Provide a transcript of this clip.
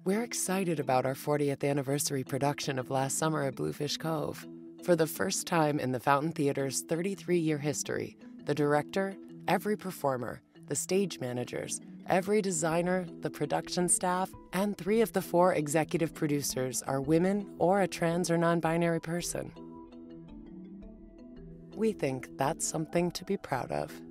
We're excited about our 40th anniversary production of last summer at Bluefish Cove. For the first time in the Fountain Theater's 33-year history, the director, every performer, the stage managers, every designer, the production staff, and 3 of the 4 executive producers are women or a trans or non-binary person. We think that's something to be proud of.